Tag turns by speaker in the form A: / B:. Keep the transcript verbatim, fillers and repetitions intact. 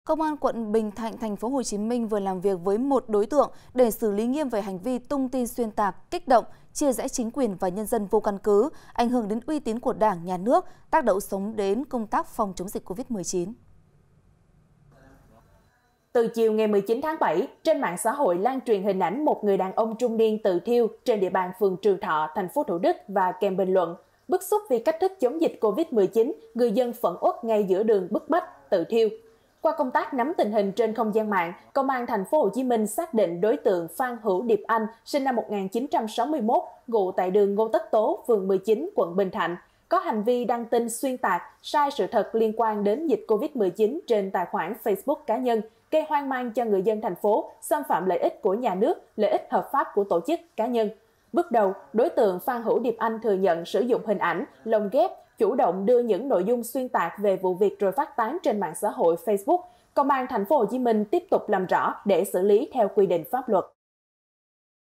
A: Công an quận Bình Thạnh, thành phố Hồ Chí Minh vừa làm việc với một đối tượng để xử lý nghiêm về hành vi tung tin xuyên tạc, kích động, chia rẽ chính quyền và nhân dân vô căn cứ, ảnh hưởng đến uy tín của Đảng, Nhà nước, tác động xấu đến công tác phòng chống dịch Covid mười chín.
B: Từ chiều ngày mười chín tháng bảy, trên mạng xã hội lan truyền hình ảnh một người đàn ông trung niên tự thiêu trên địa bàn phường Trường Thọ, thành phố Thủ Đức và kèm bình luận: bức xúc vì cách thức chống dịch Covid mười chín, người dân phẫn uất ngay giữa đường bức bách, tự thiêu. Qua công tác nắm tình hình trên không gian mạng, Công an thành phố Hồ Chí Minh xác định đối tượng Phan Hữu Điệp Anh, sinh năm một nghìn chín trăm sáu mươi mốt, ngụ tại đường Ngô Tất Tố, phường mười chín, quận Bình Thạnh, có hành vi đăng tin xuyên tạc, sai sự thật liên quan đến dịch Covid mười chín trên tài khoản Facebook cá nhân, gây hoang mang cho người dân thành phố, xâm phạm lợi ích của nhà nước, lợi ích hợp pháp của tổ chức cá nhân. Bước đầu, đối tượng Phan Hữu Điệp Anh thừa nhận sử dụng hình ảnh, lồng ghép, chủ động đưa những nội dung xuyên tạc về vụ việc rồi phát tán trên mạng xã hội Facebook. Công an thành phố Hồ Chí Minh tiếp tục làm rõ để xử lý theo quy định pháp luật.